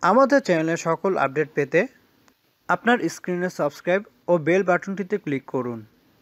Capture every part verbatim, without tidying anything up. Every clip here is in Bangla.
আমাদের চ্যানেলের সকল আপডেট পেতে আপনার স্ক্রিনে সাবস্ক্রাইব ও বেল বাটনটিতে ক্লিক করুন।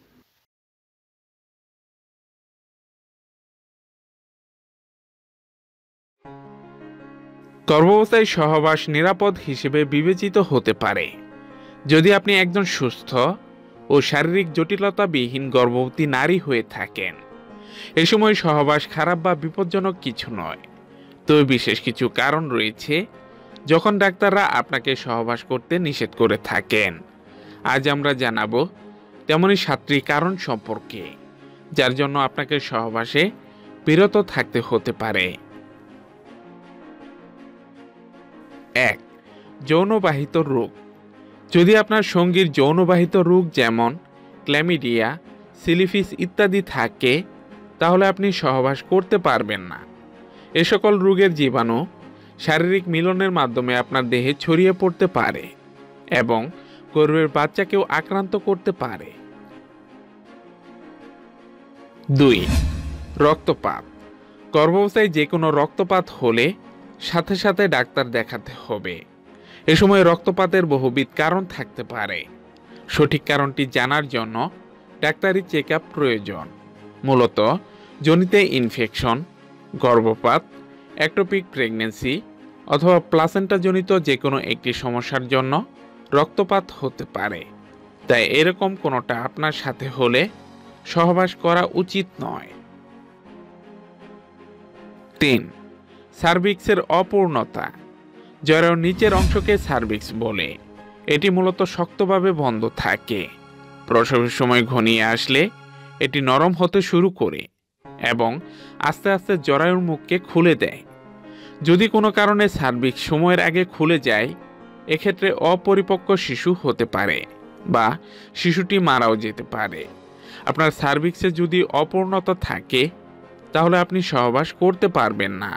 গর্ভাবস্থায় সহবাস নিরাপদ হিসেবে বিবেচিত হতে পারে যদি আপনি একজন সুস্থ ও শারীরিক জটিলতাবিহীন গর্ভবতী নারী হয়ে থাকেন। এ সময় সহবাস খারাপ বা বিপজ্জনক কিছু নয়, তবে বিশেষ কিছু কারণ রয়েছে যখন ডাক্তাররা আপনাকে সহবাস করতে নিষেধ করে থাকেন। আজ আমরা জানাবো তেমনই সাতটি কারণ সম্পর্কে যার জন্য আপনাকে সহবাসে বিরত থাকতে হতে পারে। এক, যৌনবাহিত রোগ। যদি আপনার সঙ্গীর যৌনবাহিত রোগ যেমন ক্ল্যামিডিয়া, সিলিফিস ইত্যাদি থাকে তাহলে আপনি সহবাস করতে পারবেন না। এ সকল রোগের জীবাণু শারীরিক মিলনের মাধ্যমে আপনার দেহে ছড়িয়ে পড়তে পারে এবং গর্ভের বাচ্চাকেও আক্রান্ত করতে পারে। দুই, রক্তপাত। গর্ভাবস্থায় যে কোনো রক্তপাত হলে সাথে সাথে ডাক্তার দেখাতে হবে। এ সময় রক্তপাতের বহুবিধ কারণ থাকতে পারে। সঠিক কারণটি জানার জন্য ডাক্তারি চেক আপ প্রয়োজন। মূলত যোনিতে ইনফেকশন, গর্ভপাত, একটোপিক প্রেগন্যান্সি অথবা প্লাসেন্টা জনিত যে কোনো একটি সমস্যার জন্য রক্তপাত হতে পারে। তাই এরকম কোনোটা আপনার সাথে হলে সহবাস করা উচিত নয়। তিন, সার্ভিক্সের অপূর্ণতা। জরায়ুর নিচের অংশকে সার্ভিক্স বলে। এটি মূলত শক্তভাবে বন্ধ থাকে। প্রসবের সময় ঘনিয়ে আসলে এটি নরম হতে শুরু করে এবং আস্তে আস্তে জরায়ুর মুখকে খুলে দেয়। যদি কোনো কারণে সার্ভিক্স সময়ের আগে খুলে যায় এক্ষেত্রে অপরিপক্ক শিশু হতে পারে বা শিশুটি মারাও যেতে পারে। আপনার সার্ভিক্সে যদি অপূর্ণতা থাকে তাহলে আপনি সহবাস করতে পারবেন না।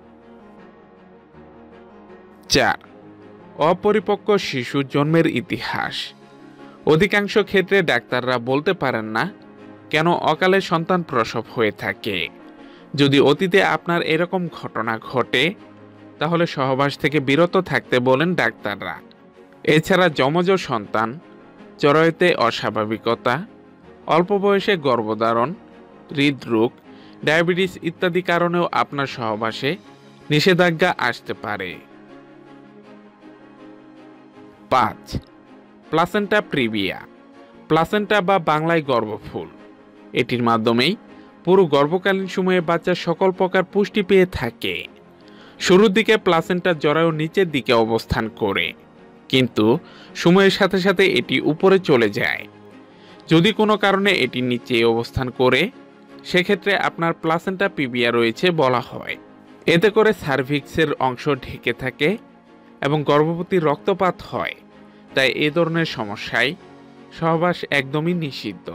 চার, অপরিপক্ক শিশু জন্মের ইতিহাস। অধিকাংশ ক্ষেত্রে ডাক্তাররা বলতে পারেন না কেন অকালে সন্তান প্রসব হয়ে থাকে। যদি অতীতে আপনার এরকম ঘটনা ঘটে তাহলে সহবাস থেকে বিরত থাকতে বলেন ডাক্তাররা। এছাড়া যমজ সন্তান, জরায়ুতে অস্বাভাবিকতা, অল্প বয়সে গর্ভধারণ, হৃদরোগ, ডায়াবেটিস ইত্যাদি কারণেও আপনার সহবাসে নিষেধাজ্ঞা আসতে পারে। পাঁচ, প্লাসেন্টা প্রিভিয়া। প্লাসেন্টা বা বাংলায় গর্ভফুল। এটির মাধ্যমেই পুরো গর্ভকালীন সময়ে বাচ্চা সকল প্রকার পুষ্টি পেয়ে থাকে। শুরুর দিকে প্লাসেন্টা জরায়ুর নিচের দিকে অবস্থান করে, কিন্তু সময়ের সাথে সাথে এটি উপরে চলে যায়। যদি কোনো কারণে এটি নিচে অবস্থান করে সেক্ষেত্রে আপনার প্লাসেন্টা প্রিভিয়া রয়েছে বলা হয়। এতে করে সার্ভিক্সের অংশ ঢেকে থাকে এবং গর্ভবতীর রক্তপাত হয়। তাই এ ধরনের সমস্যায় সহবাস একদমই নিষিদ্ধ।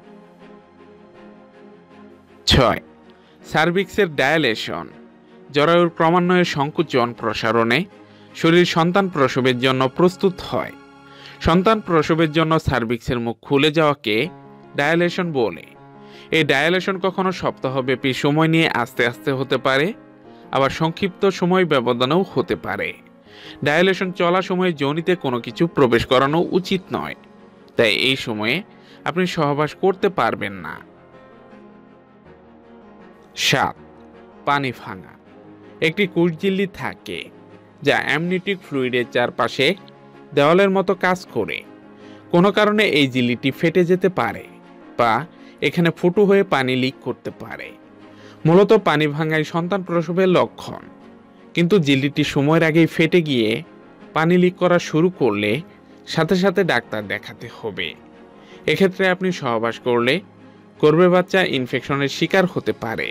ছয়, সার্ভিক্সের ডায়ালেশন। জরায়ুর ক্রমান্বয়ে সংকুচন প্রসারণে শরীর সন্তান প্রসবের জন্য প্রস্তুত হয়। সন্তান প্রসবের জন্য সার্ভিক্সের মুখ খুলে যাওয়াকে ডায়ালেশন বলে। এই ডায়ালেশন কখনো সপ্তাহব্যাপী সময় নিয়ে আস্তে আস্তে হতে পারে, আবার সংক্ষিপ্ত সময় ব্যবধানেও হতে পারে। ডায়ালেশন চলা সময়ে যোনিতে কোনো কিছু প্রবেশ করানো উচিত নয়, তাই এই সময়ে আপনি সহবাস করতে পারবেন না। সাত, পানি ভাঙা। একটি কোষঝিল্লি থাকে যা অ্যামনিওটিক ফ্লুইডের চারপাশে দেওয়ালের মতো কাজ করে। কোনো কারণে এই ঝিল্লিটি ফেটে যেতে পারে বা এখানে ফুটো হয়ে পানি লিক করতে পারে। মূলত পানি ভাঙাই সন্তান প্রসবের লক্ষণ, কিন্তু ঝিল্লিটি সময়ের আগেই ফেটে গিয়ে পানি লিক করা শুরু করলে সাথে সাথে ডাক্তার দেখাতে হবে। এক্ষেত্রে আপনি সহবাস করলে গর্ভের বাচ্চা ইনফেকশনের শিকার হতে পারে।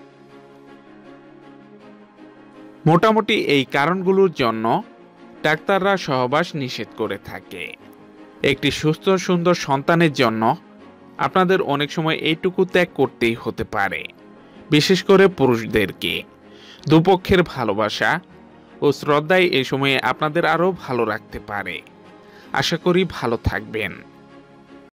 মোটামুটি এই কারণগুলোর জন্য ডাক্তাররা সহবাস নিষেধ করে থাকে। একটি সুস্থ সুন্দর সন্তানের জন্য আপনাদের অনেক সময় এইটুকু ত্যাগ করতেই হতে পারে। বিশেষ করে পুরুষদেরকে দুপক্ষের ভালোবাসা ও শ্রদ্ধাই এই সময়ে আপনাদের আরও ভালো রাখতে পারে। আশা করি ভালো থাকবেন।